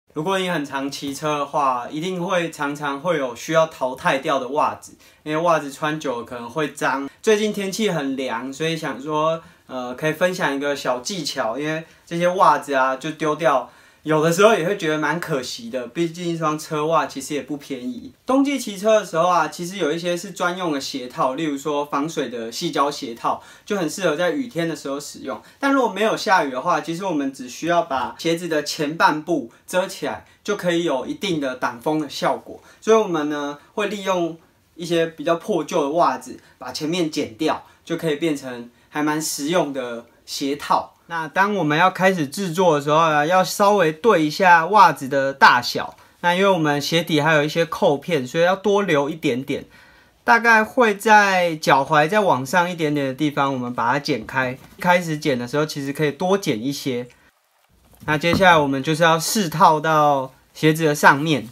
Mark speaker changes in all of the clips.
Speaker 1: 如果你很常骑车的话，一定会常常会有需要淘汰掉的袜子，因为袜子穿久了可能会脏。最近天气很凉，所以想说，可以分享一个小技巧，因为这些袜子啊就丢掉。有的时候也会觉得蛮可惜的，毕竟一双车袜其实也不便宜。冬季骑车的时候啊，其实有一些是专用的鞋套，例如说防水的矽胶鞋套，就很适合在雨天的时候使用。但如果没有下雨的话，其实我们只需要把鞋子的前半部遮起来，就可以有一定的挡风的效果。所以我们呢会利用一些比较破旧的袜子，把前面剪掉，就可以变成还蛮实用的鞋套。那当我们要开始制作的时候啊，要稍微对一下袜子的大小。那因为我们鞋底还有一些扣片，所以要多留一点点。大概会在脚踝再往上一点点的地方，我们把它剪开。开始剪的时候，其实可以多剪一些。那接下来我们就是要试套到鞋子的上面。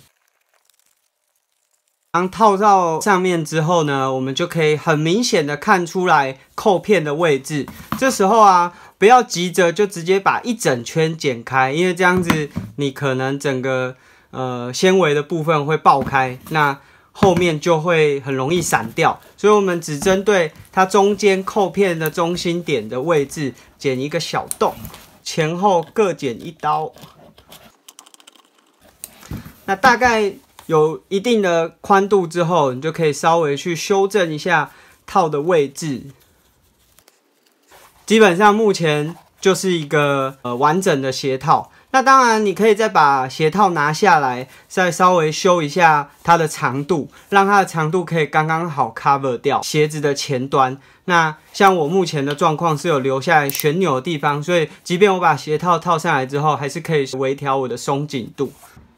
Speaker 1: 当套到上面之后呢，我们就可以很明显的看出来扣片的位置。这时候啊，不要急着就直接把一整圈剪开，因为这样子你可能整个纤维的部分会爆开，那后面就会很容易散掉。所以我们只针对它中间扣片的中心点的位置剪一个小洞，前后各剪一刀。那大概有一定的宽度之后，你就可以稍微去修正一下套的位置。基本上目前就是一个完整的鞋套。那当然，你可以再把鞋套拿下来，再稍微修一下它的长度，让它的长度可以刚刚好 cover 掉鞋子的前端。那像我目前的状况是有留下来旋钮的地方，所以即便我把鞋套套上来之后，还是可以微调我的松紧度。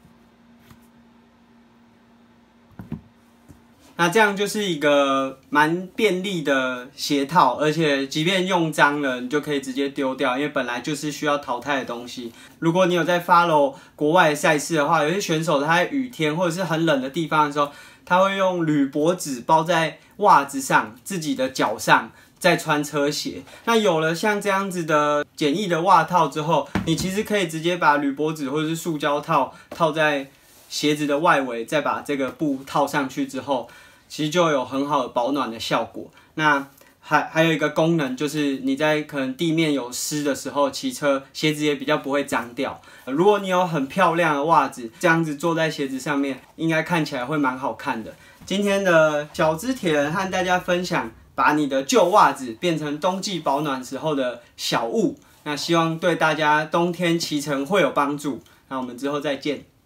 Speaker 1: 那这样就是一个蛮便利的鞋套，而且即便用脏了，你就可以直接丢掉，因为本来就是需要淘汰的东西。如果你有在 follow 国外的赛事的话，有些选手他在雨天或者是很冷的地方的时候，他会用铝箔纸包在袜子上，自己的脚上，再穿车鞋。那有了像这样子的简易的袜套之后，你其实可以直接把铝箔纸或者是塑胶套套在鞋子的外围，再把这个布套上去之后，其实就有很好的保暖的效果。那还有一个功能，就是你在可能地面有湿的时候骑车，鞋子也比较不会脏掉。如果你有很漂亮的袜子，这样子坐在鞋子上面，应该看起来会蛮好看的。今天的小资铁人和大家分享，把你的旧袜子变成冬季保暖时候的小物。那希望对大家冬天骑乘会有帮助。那我们之后再见。